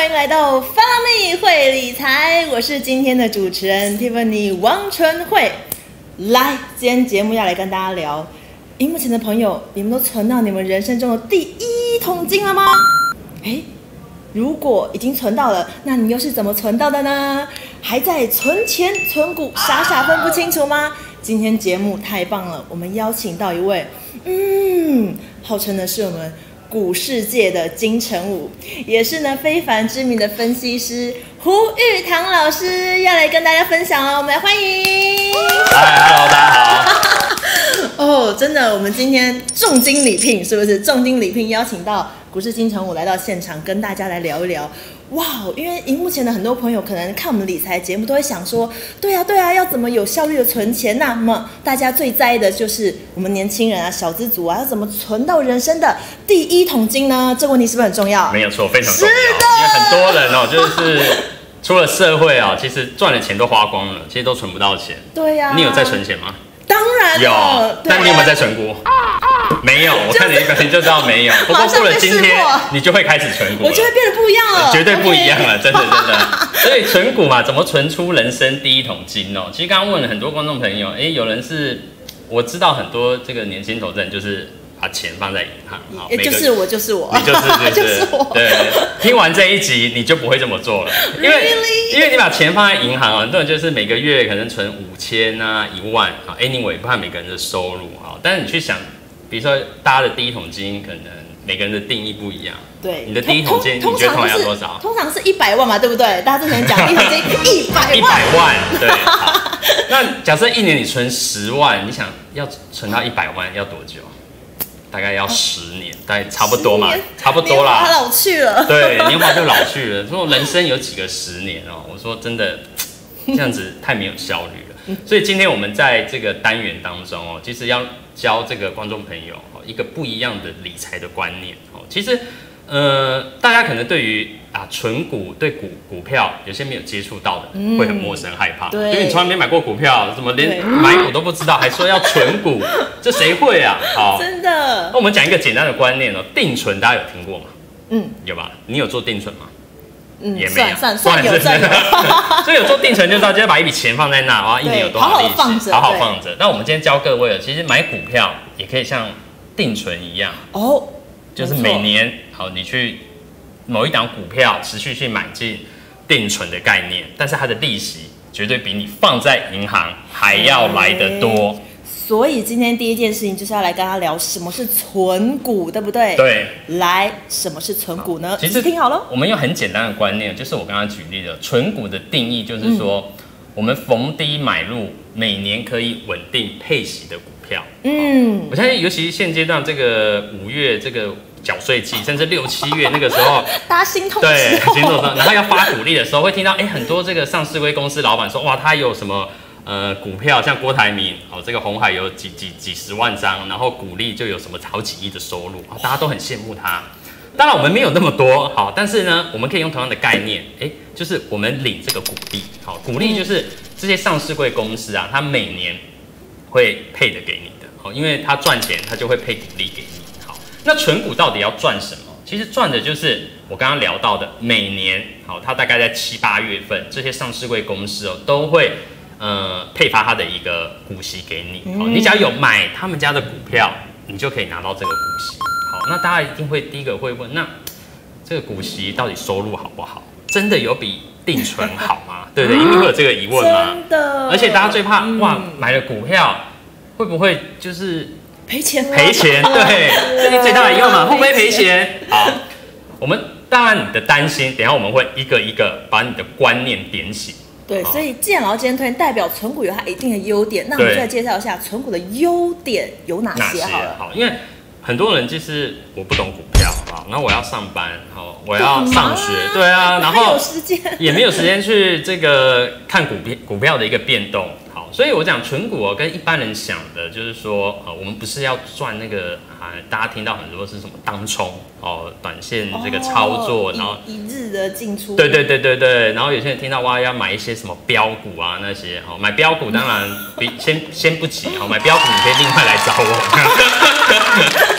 迎来到 Follow Me 会理财，我是今天的主持人 Tiffany 王纯慧。来，今天节目要来跟大家聊，荧幕前的朋友，你们都存到你们人生中的第一桶金了吗？如果已经存到了，那你又是怎么存到的呢？还在存钱存股傻傻分不清楚吗？今天节目太棒了，我们邀请到一位，号称的是我们股市界的金城武，也是呢非凡知名的分析师胡玉堂老师，要来跟大家分享了，我们来欢迎。 Hello， 大家好。真的，我们今天重金礼聘，是不是？重金礼聘邀请到股市金城武来到现场，跟大家来聊一聊。哇，因为荧幕前的很多朋友可能看我们理财节目都会想说，对啊，要怎么有效率的存钱呢？那么大家最在意的就是我们年轻人啊、小资族啊，要怎么存到人生的第一桶金呢？这个问题是不是很重要？ 没有错，非常重要。因为很多人就是出了社会啊，其实赚的钱都花光了，其实都存不到钱。 对呀， 你有在存钱吗？ 当然有，但你有没有在存股？没有，我看你的表情就知道没有。不过过了今天，你就会开始存股了， 我就会变得不一样了， 绝对不一样了，真的。所以存股嘛，怎么存出人生第一桶金哦？其实刚刚问了很多观众朋友，有人是我知道很多这个年轻投资人就是把钱放在银行， 就是我， 你就是我。对，听完这一集你就不会这么做了，因为你把钱放在银行很多人就是每个月可能存5000啊、1万啊 ，anyway， 不看每个人的收入啊，但是你去想，比如说大家的第一桶金可能每个人的定义不一样。对，你的第一桶金，你觉得通常要多少？ 通常是100万嘛，对不对？大家之前讲第一桶金100 万，对。好，那假设一年你存10万，你想要存到100万要多久？大概要10年，大概差不多嘛，差不多啦。 年华老去了， 对，年华就老去了。说人生有几个10年哦？我说真的，这样子太没有效率了。所以今天我们在这个单元当中哦，其实要教这个观众朋友一个不一样的理财的观念哦。其实，大家可能对于存股对股票有些没有接触到的，会很陌生害怕，因为你从来没买过股票，怎么连买股都不知道，还说要存股，这谁会啊？好， 真的。 那我们讲一个简单的观念哦，定存大家有听过吗？有吧？你有做定存吗？也没有， 算有。 所以有做定存就知道，就是把一笔钱放在那，哇，一年有多少利息，好好放着。那我们今天教各位了，其实买股票也可以像定存一样哦，就是每年好你去某一档股票持续去买进定存的概念，但是它的利息绝对比你放在银行还要来得多。 所以今天第一件事情就是要来跟他聊什么是存股，对不对？ 对。 来，什么是存股呢？ 其实听好了， 我们有很简单的观念，就是我刚刚举例的，存股的定义就是说，我们逢低买入，每年可以稳定配息的股票。我相信，尤其现阶段这个5月这个缴税季，甚至6、7月那个时候， 大家心痛。 对，心痛。然后要发股利的时候，会听到很多这个上市公司老板说，哇，他有什么股票，像郭台铭这个鸿海有几十万张，然后股利就有什么好几亿的收入，大家都很羡慕他。当然我们没有那么多，好，但是呢，我们可以用同样的概念，就是我们领这个股利，好，股利就是这些上市柜公司啊，它每年会配的给你的，好，因为它赚钱，它就会配股利给你。好，那存股到底要赚什么？其实赚的就是我刚刚聊到的，每年好，它大概在7、8月份，这些上市柜公司都会配发它的一个股息给你。好，你只要有买他们家的股票，你就可以拿到这个股息。好，那大家一定会第一个会问，那这个股息到底收入好不好？真的有比定存好吗？对不对？一定会有这个疑问吗？ 真的。 而且大家最怕买了股票会不会就是赔钱？ 赔钱，对，这是最大的疑问嘛，会不会赔钱？好，我们当然你的担心，等一下我们会一个一个把你的观念点醒。 对，所以既然老师今天推荐，代表存股有它一定的优点，那我们就来介绍一下存股的优点有哪些好了。 好，因为很多人就是我不懂股票，好，然后我要上班，好，我要上学，对啊，然后也没有时间去这个看股票的一个变动。好，所以我讲存股跟一般人想的就是说，我们不是要赚那个大家听到很多是什么当冲短线这个操作，然后一日的进出。 对，然后有些人听到要买一些什么标股啊那些，买标股当然先不急，买标股你可以另外来找我。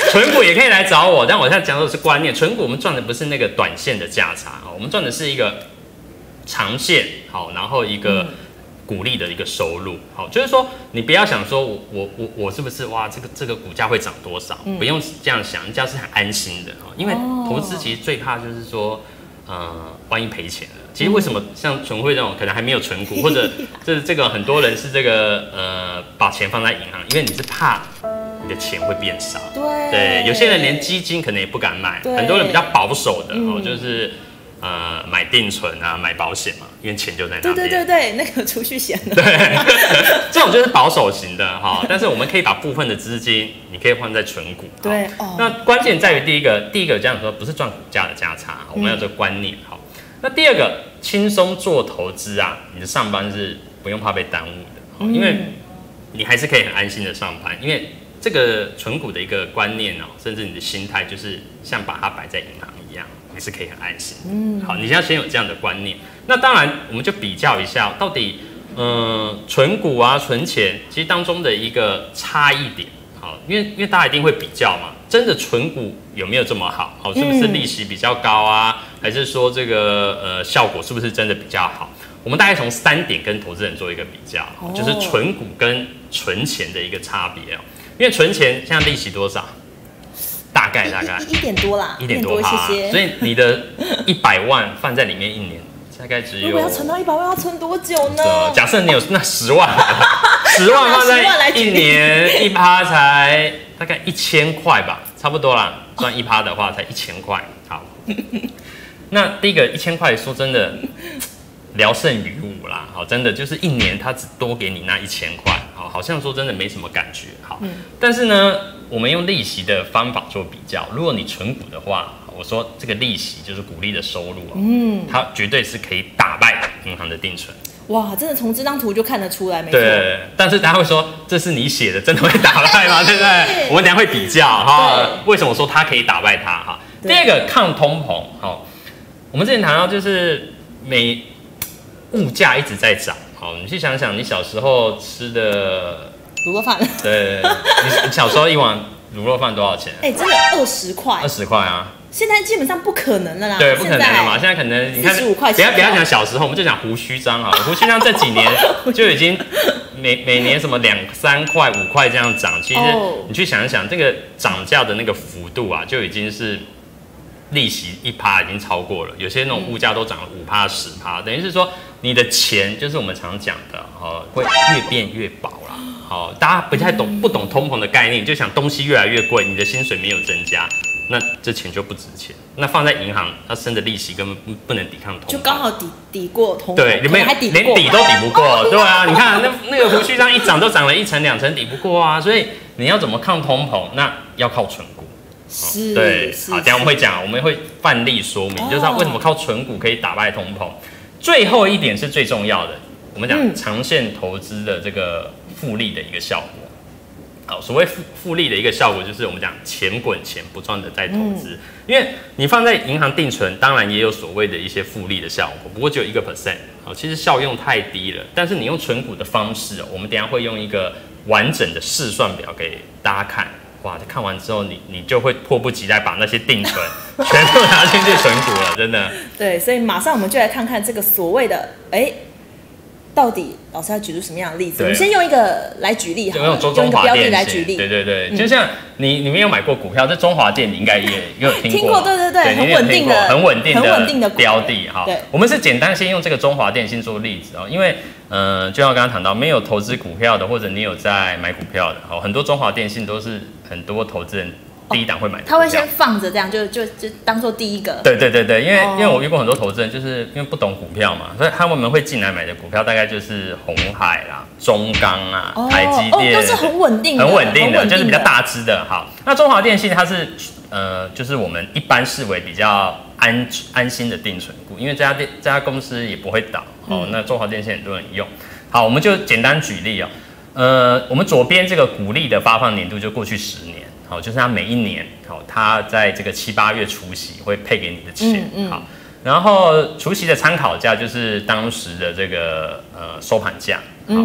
存股也可以来找我，但我现在讲的是观念。存股我们赚的不是那个短线的价差，我们赚的是一个长线，好，然后一个股利的一个收入，好，就是说你不要想说我是不是哇这个股价会涨多少，不用这样想，你只要是很安心的，因为投资其实最怕就是说万一赔钱了。其实为什么像存汇这种可能还没有存股，或者这个很多人是这个把钱放在银行，因为你是怕你的钱会变少。对，有些人连基金可能也不敢买，很多人比较保守的就是买定存啊，买保险嘛，因为钱就在那边。 对，那个储蓄险。 对，这种就是保守型的哈。但是我们可以把部分的资金，你可以换在存股。 对， 那关键在于第一个这样说，不是赚股价的价差，我们要这个观念好。那第二个，轻松做投资啊，你的上班是不用怕被耽误的，因为你还是可以很安心的上班，因为这个存股的一个观念甚至你的心态就是像把它摆在银行一样，你是可以很安心。好，你要先有这样的观念。那当然，我们就比较一下，到底存股啊、存钱，其实当中的一个差异点。好，因为大家一定会比较嘛，真的存股有没有这么好？好，是不是利息比较高啊？还是说这个效果是不是真的比较好？我们大概从3点跟投资人做一个比较，就是存股跟存钱的一个差别哦。因为存钱现在利息多少？大概 1点多啦 ，1点多趴，所以你的100万放在里面1年，大概只有。 如果要存到100万，要存多久呢？ 假设你有那10万，10万放在1年1%才大概1000块吧，差不多啦。赚1%的话才1000块。好，那第一个1000块，说真的，聊胜于无啦。好，真的就是1年他只多给你那1000块，好像说真的没什么感觉。好，但是呢，我们用利息的方法做比较，如果你存股的话，我说这个利息就是股利的收入它绝对是可以打败银行的定存。 哇，真的从这张图就看得出来，没错。 对，但是大家会说这是你写的，真的会打败吗？对不对？我们等一下会比较哈，为什么说它可以打败它哈？第二个抗通膨，我们之前谈到就是物价一直在涨，好，你去想想你小时候吃的卤肉饭， 对，你小时候一碗卤肉饭多少钱？ 真的20块 ，20块啊。 现在基本上不可能了啦， 对，不可能了嘛。现在可能你看 45块， 不要讲小时候，我们就讲胡须章啊。胡须章这几年就已经每年什么2、3块、5块这样涨。其实你去想一想，这个涨价的那个幅度啊，就已经是利息1%已经超过了。有些那种物价都涨了5%、10%，等于是说你的钱就是我们常讲的会越变越薄啦。好，大家不懂通膨的概念，就想东西越来越贵，你的薪水没有增加。那这钱就不值钱，那放在银行，它生的利息根本不能抵抗通膨， 就刚好抵过通膨， 对，你们连抵都抵不过，对啊，你看那个胡须章一涨都涨了1层2层，抵不过啊，所以你要怎么抗通膨？那要靠存股， 是， 对，好，等一下我们会讲，我们会范例说明，就是为什么靠存股可以打败通膨。最后一点是最重要的，我们讲长线投资的这个复利的一个效果。好，所谓复利的一个效果就是我们讲钱滚钱，不断的在投资。因为你放在银行定存，当然也有所谓的一些复利的效果，不过只有1%，其实效用太低了。但是你用存股的方式，我们等一下会用一个完整的试算表给大家看。哇，看完之后你就会迫不及待把那些定存全部拿进去存股了，真的。 对，所以马上我们就来看看这个所谓的到底老师要举出什么样的例子？我们先用一个来举例好了， 用一个标的来举例。 对，就像你没有买过股票，这中华电你应该也有听过， 对，很稳定的标的哈。我们是简单先用这个中华电先做例子因为就像我刚刚谈到，没有投资股票的，或者你有在买股票的，很多中华电信都是很多投资人第一档会买的股票， 他会先放着这样，就当做第一个。 对，因为我遇过很多投资人，就是因为不懂股票嘛，所以他们会进来买的股票大概就是鸿海啦、中钢啊、台积电， 都是很稳定的， 就是比较大只的。好，那中华电信它是就是我们一般视为比较安心的定存股，因为这家公司也不会倒那中华电信很多人用。好，我们就简单举例我们左边这个股利的发放年度就过去10年。好，就是它每一年，它在这个7、8月除息会配给你的钱，好，然后除息的参考价就是当时的这个收盘价，好，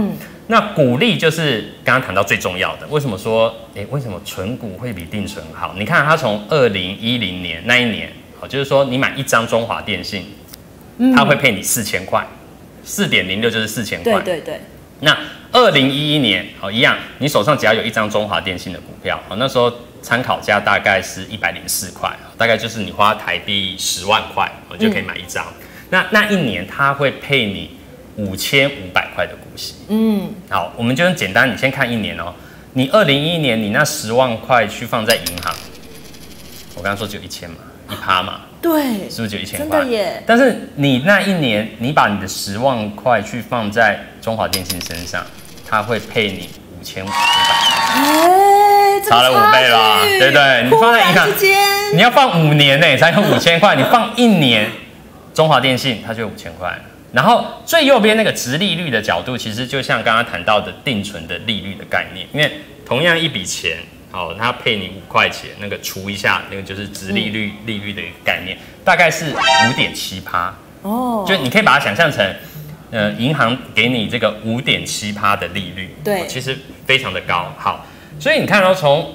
那股利就是刚刚谈到最重要的，为什么说，为什么存股会比定存好？你看它从2010年那一年，就是说你买一张中华电信，它会配你4000块，4.06就是4000块。 对。 那2011年，一样，你手上只要有一张中华电信的股票，那时候参考价大概是104块，大概就是你花台币10万块，就可以买一张。那一年它会配你5500块的股息。好，我们就很简单，你先看一年哦。你2011年你那10万块去放在银行，我刚刚说只有1000嘛，1%嘛， 对， 是不是就1000块？ 真的耶！ 但是你那一年，你把你的10万块去放在中华电信身上，它会配你5500块，差了5倍啦，对不对？你放在银行，你要放5年呢才有5000块，你放1年，中华电信它就有5000块。然后最右边那个殖利率的角度，其实就像刚刚谈到的定存的利率的概念，因为同样一笔钱，它配你5块钱，那个除一下，那个就是殖利率利率的一个概念，大概是5.7%。就你可以把它想象成，银行给你这个5.7%的利率， 对， 其实非常的高。好，所以你看到从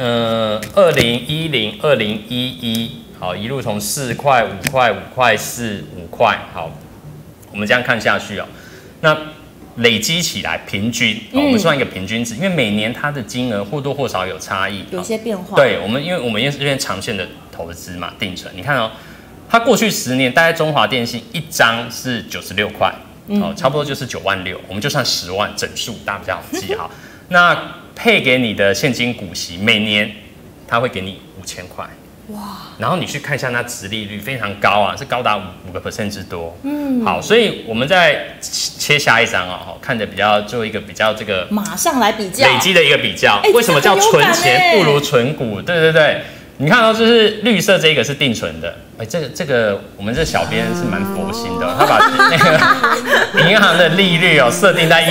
2010、2011，好，一路从4块、5块、5块4、5块，好。我们这样看下去那累积起来平均，我们算一个平均值，因为每年它的金额或多或少有差异， 有些变化。 对，因为我们因为长线的投资嘛，定存，你看它过去10年大概中华电信一张是96块，差不多就是9万6，我们就算10万整数，大家比较好记哈。那配给你的现金股息，每年它会给你5000块。哇！然后你去看一下那殖利率非常高啊，是高达5% 之多。好，所以我们再切下一张看的做一个比较这个马上来比较累积的一个比较。为什么叫存钱不如存股？对，你看到就是绿色这个是定存的，这个我们这小编是蛮佛心的，他把那个银行的利率设定在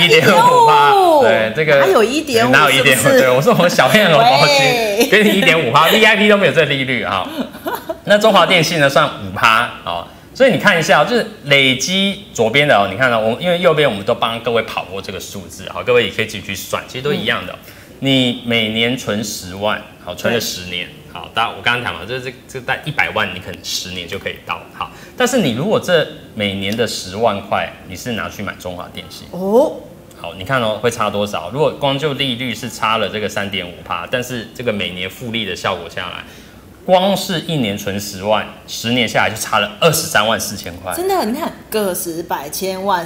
1.5%，对，这个哪有1.5%？ 哪有1.5%？对，我说我们小编很佛心，给你1.5%，VIP 都没有这利率哈。那中华电信呢算5%，所以你看一下，就是累积左边的你看到因为右边我们都帮各位跑过这个数字，各位也可以自己去算，其实都一样的。你每年存10万，存了10年，我刚刚讲了，这大概100万，你可能10年就可以到，好。但是你如果这每年的10万块，你是拿去买中华电信，好，你看会差多少？如果光就利率是差了这个3.5%，但是这个每年复利的效果下来，光是1年存10万，10年下来就差了23万4千块。 真的，你看个十百千万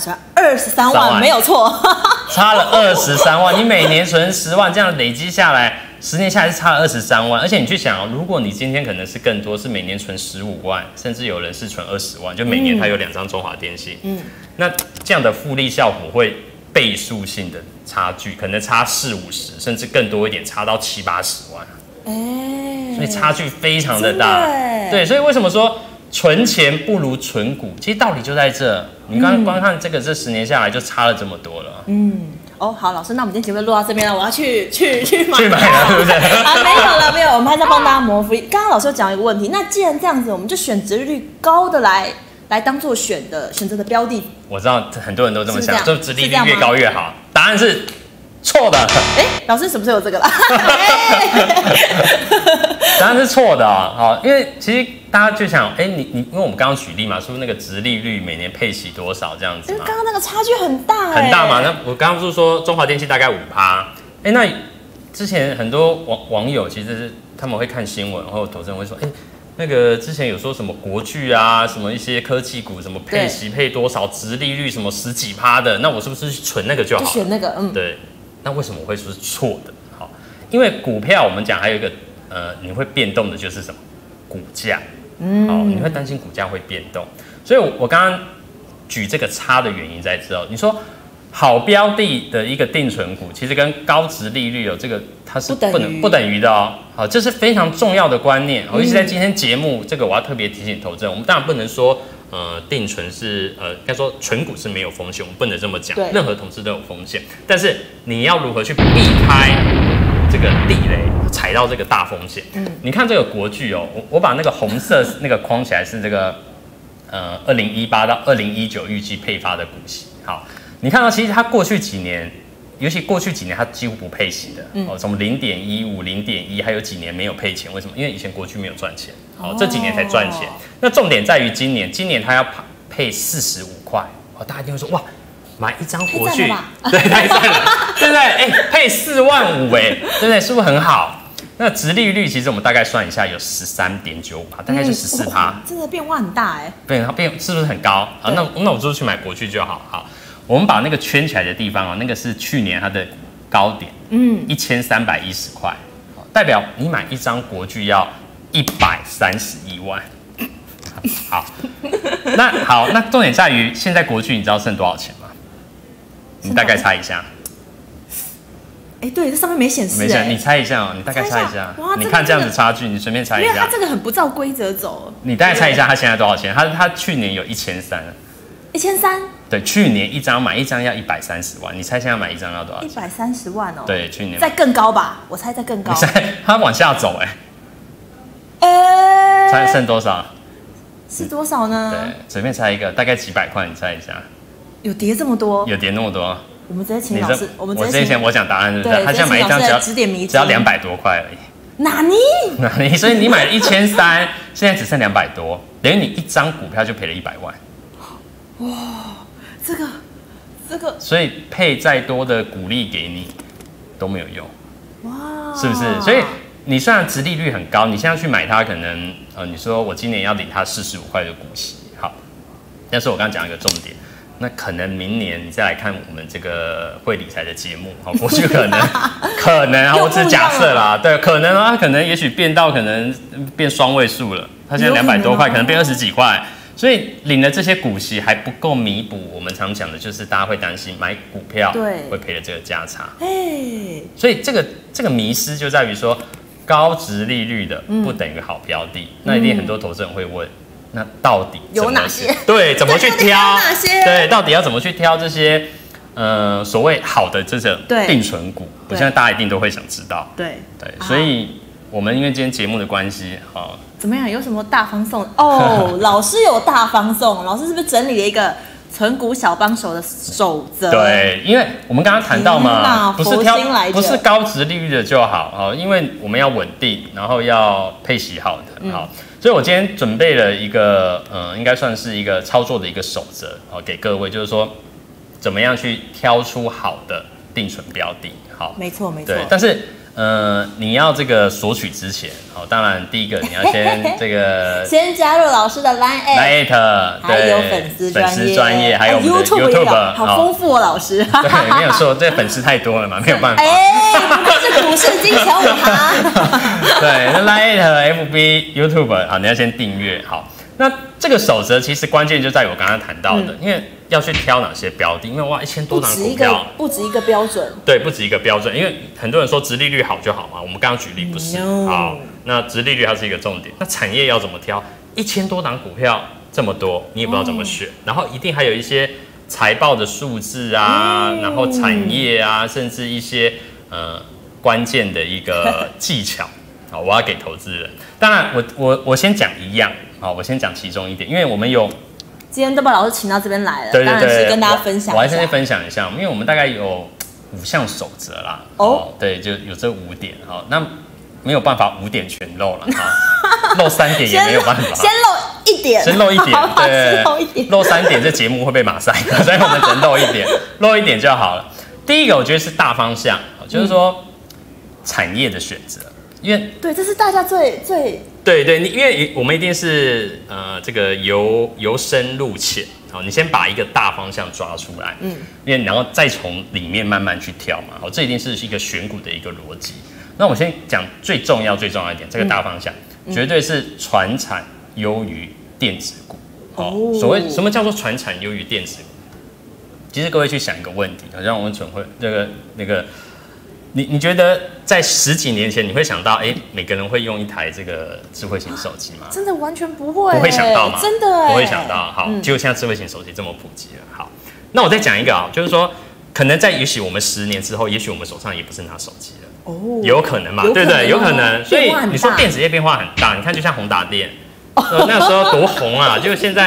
23万，没有错， 差了23万。你每年存10万，这样累积下来，10年下来是差了23万。而且你去想如果你今天可能是更多，是每年存15万，甚至有人是存20万，就每年他有2张中华电信，那这样的复利效果会倍数性的差距，可能差40、50，甚至更多一点，差到70、80万。所以差距非常的大，对，所以为什么说存钱不如存股？其实道理就在这。你光看这10年下来就差了这么多了。 好，老师，那我们今天节目录到这边了，我要去买了，对不对？ 没有，我们还是要帮大家谋福利。刚刚老师有讲一个问题，那既然这样子，我们就选殖利率高的来当做选择的标的。 我知道很多人都这么想，就殖利率越高越好。答案是错的。 老师什么时候有这个啦？ 答案是错的因为其实大家就想，你因为我们刚刚举例嘛，说那个殖利率每年配息多少这样子嘛， 刚刚那个差距很大嘛。那我刚刚不是说中华电信大概5%，那之前很多网友其实是他们会看新闻，然后投资人会说，那个之前有说什么国巨啊，什么一些科技股，什么配息配多少，殖利率什么10几%的，那我是不是存那个就好了？ 就选那个， 对。那为什么我会说是错的？因为股票我们讲还有一个你会变动的就是什么？股价。你会担心股价会变动，所以我刚刚举这个差的原因在这。你说好标的的一个定存股，其实跟高殖利率这个它是不等于的好，这是非常重要的观念。尤其在今天节目，这个我要特别提醒投资人，我们当然不能说定存是应该说存股是没有风险，我们不能这么讲，任何投资都有风险，但是你要如何去避开这个地雷，踩到这个大风险？你看这个国巨我把那个红色那个框起来是这个2018到2019预计配发的股息。好，你看到其实它过去几年尤其过去几年它几乎不配息的，什么0.15、0.1，还有几年没有配钱，为什么？因为以前国巨没有赚钱，这几年才赚钱。那重点在于今年它要配45块，大家一定会说哇，买一张国巨，对，太赞了，对不对？配4万5，对不对？是不是很好？那殖利率其实我们大概算一下，有13.95%，大概就14%， 真的变化很大变是不是很高？好，那我就去买国巨就好。好，我们把那个圈起来的地方那个是去年它的高点，1310块，代表你买一张国巨要131万。好，那重点在于现在国巨你知道剩多少钱吗？你大概猜一下。 对，这上面没显示。 没显，你猜一下哦，你大概猜一下。你看这样子差距，你随便猜一下。 因为它这个很不照规则走。 你大概猜一下，它现在多少钱？它去年有1300。 1300？对， 去年买一张要130万，你猜现在买一张要多少钱 ？130万哦。 对，去年。 再更高吧？我猜再更高。 它往下走猜剩多少？ 是多少呢？ 对，随便猜一个，大概几百块，你猜一下。 有跌这么多？ 有跌那么多。 我们直接请老师， 我之前我讲答案，对不对？他现在买一张只要200多块而已。 哪里？ 所以你买了1300，现在只剩200多，等于你一张股票就赔了100万。 哇，这个， 所以配再多的股利给你都没有用。 哇， 是不是？所以你虽然殖利率很高，你现在去买它，可能你说我今年要领它45块的股息，好，但是我刚刚讲一个重点。那可能明年你再来看我们这个会理财的节目，过去可能啊，我只是假设啦，对，可能也许变到变双位数了，它现在200多块，可能变20几块，所以领了这些股息还不够弥补我们常讲的，就是大家会担心买股票会赔了这个价差，所以这个迷思就在于说高殖利率的不等于好标的，那一定很多投资人会问。那到底有哪些？ 对，怎么去挑？对，到底要怎么去挑这些所谓好的这种定存股？我相信大家一定都会想知道。 对， 所以我们因为今天节目的关系， 怎么样？有什么大方送？老师有大方送，老师是不是整理了一个存股小帮手的守则？ 对，因为我们刚刚谈到嘛，不是高殖利率的就好，因为我们要稳定，然后要配息好的，好。所以我今天准备了一个，应该算是一个操作的一个守则，给各位，就是说怎么样去挑出好的定存标的，好， 没错。 对，但是你要这个索取之前，当然第一个你要先这个先加入老师的 Line， 还有粉丝专页， 还有我们的 YouTube， 好丰富哦，老师。 对，没有错，这粉丝太多了嘛，没有办法。 不愧是股市金城武哈。 对，那 Line、FB、YouTube 你要先订阅好。那这个守则其实关键就在于我刚刚谈到的，因为要去挑哪些标的，因为1000多档股票， 不止一个标准。 对，不止一个标准，因为很多人说殖利率好就好嘛，我们刚刚举例不是。好，那殖利率它是一个重点，那产业要怎么挑？1000多档股票这么多，你也不知道怎么选，然后一定还有一些财报的数字啊，然后产业啊，甚至一些关键的一个技巧。好，我要给投资人。当然我先讲一样，好，我先讲其中一点，因为我们有今天都把老师请到这边来了， 对， 当然是跟大家分享一下。 我还是先分享一下，因为我们大概有5项守则啦。对，就有这5点，那没有办法5点全漏了，漏3点也没有办法。 先漏1点， 先漏1点， 对， 漏3点这节目会被马赛克，所以我们只能漏1点，漏1点就好了。第一个我觉得是大方向，就是说产业的选择。因为对，这是大家最对，因为我们一定是这个由深入浅，好，你先把一个大方向抓出来，因为然后再从里面慢慢去挑嘛，好，这一定是一个选股的一个逻辑。那我先讲最重要一点，这个大方向绝对是传产优于电子股。所谓什么叫做传产优于电子股？其实各位去想一个问题，让我们准会那个。你觉得在10几年前，你会想到，每个人会用一台这个智慧型手机吗？ 真的完全不会， 不会想到吗？ 真的不会想到。好，结果现在智慧型手机这么普及了。好，那我再讲一个就是说，可能在也许我们10年之后，也许我们手上也不是拿手机了。有可能嘛？对不对？有可能。所以你说电子业变化很大，你看就像宏达电，那个时候多红啊，就现在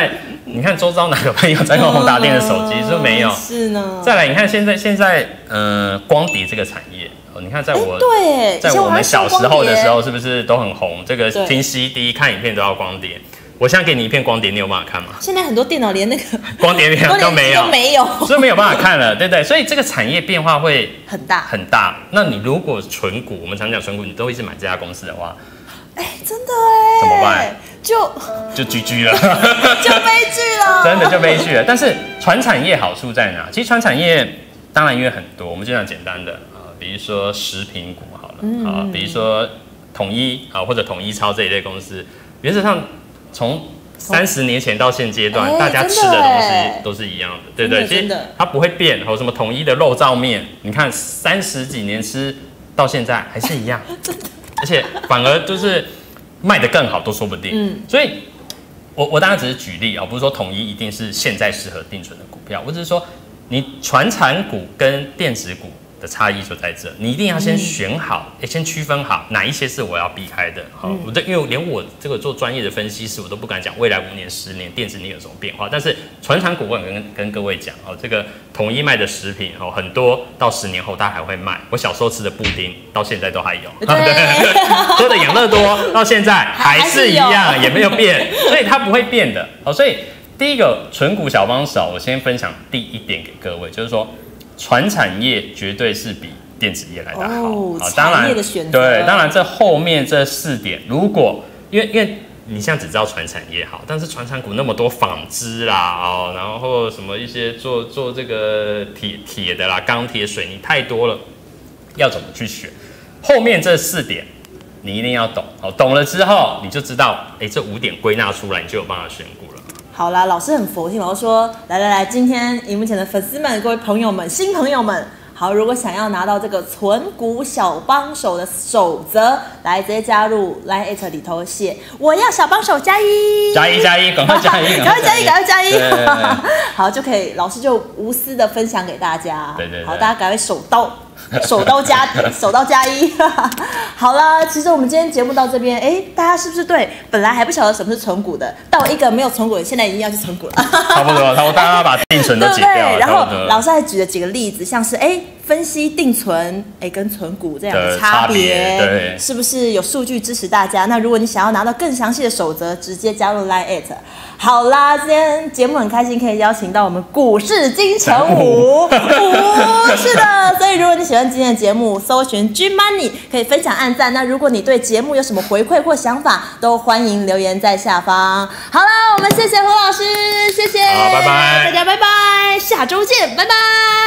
你看周遭哪个朋友在用宏达电的手机？是没有。 是呢。 再来，你看现在光碟这个产业，你看在我们小时候的时候，是不是都很红？这个听 CD 看影片都要光碟。我现在给你一片光碟，你有办法看吗？ 现在很多电脑连那个光碟片都没有，所以没有办法看了，对不对？所以这个产业变化会很大很大。那你如果存股，我们常讲存股，你都一直买这家公司的话， 真的怎么办？ 就 GG 了， 就悲剧了， 真的就悲剧了。但是传产业好处在哪？其实传产业当然因为很多，我们就讲简单的比如说食品股好了，比如说统一或者统一超这一类公司，原则上从30年前到现阶段，大家吃的东西都是一样的，对不对？其实它不会变。什么统一的肉燥面，你看30几年吃到现在还是一样，而且反而就是卖得更好都说不定。所以我当然只是举例不是说统一一定是现在适合定存的股票，我只是说你传产股跟电子股的差异就在这，你一定要先选好，先区分好哪一些是我要避开的。因为连我这个做专业的分析师，我都不敢讲未来5年、10年电子你有什么变化。但是传产股我跟各位讲这个统一卖的食品很多到10年后它还会卖。我小时候吃的布丁到现在都还有，喝的养乐多到现在还是一样，也没有变，所以它不会变的。所以第一个存股小帮手，我先分享第一点给各位，就是说传产业绝对是比电子业来得好。 产业的选择， 对，当然这后面这4点，如果因为你现在只知道传产业好，但是传产股那么多纺织啦然后什么一些做这个铁的啦、钢铁、水泥太多了，要怎么去选？后面这4点你一定要懂，懂了之后你就知道，这5点归纳出来，你就有办法选股了。 好啦，老师很佛系，老师说，来，今天荧幕前的粉丝们、各位朋友们、新朋友们，好，如果想要拿到这个存股小帮手的守则，来直接加入 LINE@ 里头写我要小帮手加一， 赶快加一， 好，就可以，老师就无私的分享给大家， 对， 好，大家赶快手刀加一。好了，其实我们今天节目到这边，大家是不是对本来还不晓得什么是存股的，到一个没有存股的，现在已经要去存股了？差不多，大家把定存都解掉了。 然后老师还举了几个例子，像是分析定存跟存股这样的差别， 对， 是不是有数据支持大家？那如果你想要拿到更详细的守则，直接加入 LINE@。好啦，今天节目很开心，可以邀请到我们股市金城武，是的。所以如果你喜欢今天的节目，搜寻 G Money 可以分享按赞。那如果你对节目有什么回馈或想法，都欢迎留言在下方。好了，我们谢谢胡老师，谢谢， 好，拜拜， 大家拜拜，下周见，拜拜。